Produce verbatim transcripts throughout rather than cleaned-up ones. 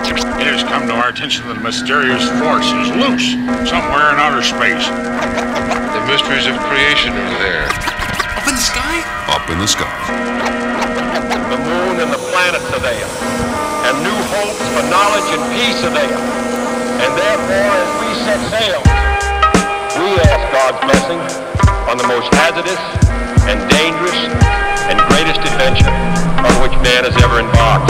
It has come to our attention that a mysterious force is loose somewhere in outer space. The mysteries of creation are there. Up in the sky? Up in the sky. The moon and the planets are there, and new hopes for knowledge and peace are there. And therefore, as we set sail, we ask God's blessing on the most hazardous and dangerous and greatest adventure on which man has ever embarked.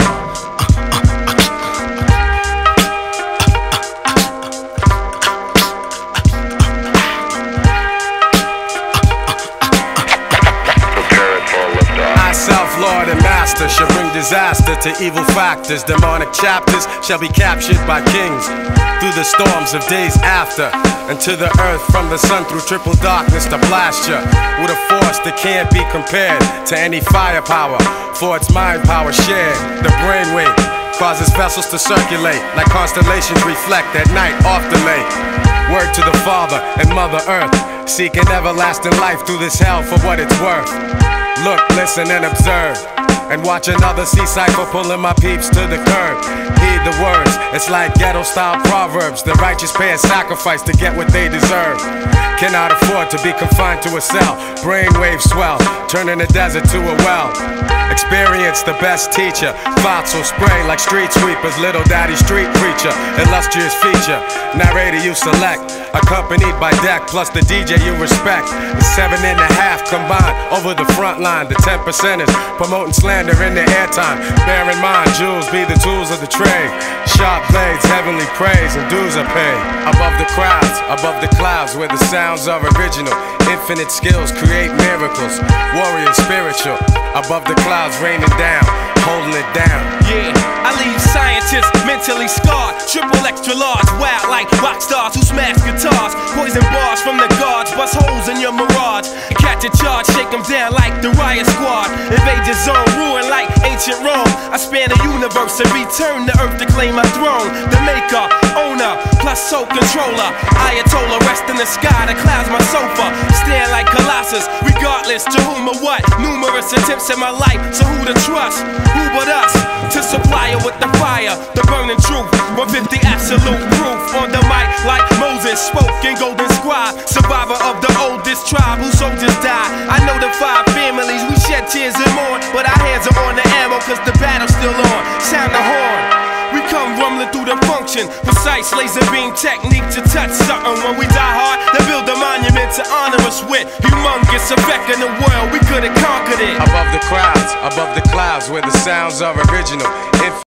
Lord and master shall bring disaster to evil factors. Demonic chapters shall be captured by kings through the storms of days after, and to the earth from the sun through triple darkness to blast you with a force that can't be compared to any firepower, for its mind power shared. The brainwave causes vessels to circulate like constellations reflect at night off the lake. Word to the Father and Mother Earth, seeking everlasting life through this hell for what it's worth. Look, listen, and observe, and watch another sea cycle pulling my peeps to the curb. Heed the words, it's like ghetto-style proverbs. The righteous pay a sacrifice to get what they deserve. Cannot afford to be confined to a cell. Brainwave swell, turning the desert to a well. Experience the best teacher. Thoughts will spray like street sweepers. Little daddy street preacher, illustrious feature. Narrator you select, accompanied by deck plus the D J you respect. The seven and a half combined over the front line. The ten percenters promoting slander in their airtime. Bear in mind, jewels be the tools of the trade. Sharp blades, heavenly praise, and dues are paid. Above the crowds, above the clouds, where the sounds are original. Infinite skills create miracles. Warrior spiritual, above the clouds raining down, holding it down. Yeah, I leave scientists mentally scarred. Triple extra large, wild like rock stars who smash guitars. Poison bars from the guards, bust holes in your mirage. Catch a charge, shake them down like the riot squad. Invade your zone, ruin like ancient Rome. I span the universe and return to earth to claim my throne. The maker, owner, plus soul controller. Ayatollah, rest in the sky, the clouds my sofa. Stand like Colossus, regardless to whom or what. Numerous attempts in my life, so who to trust? Who but us? To supply it with the fire, the burning truth. one fifty absolute proof. On the mic like Moses spoke in Golden Scribe. Survivor of the oldest tribe whose soldiers died. I know the five families, we shed tears and mourn, but our hands are on the ammo cause the battle's still on. Sound the horn, we come rumbling through the function. Precise laser beam technique to touch something. When we die hard, they build a monument to honor us with. Humongous effect in the world, we could've conquered it. Above the crowds, above the clouds, where the sounds are original.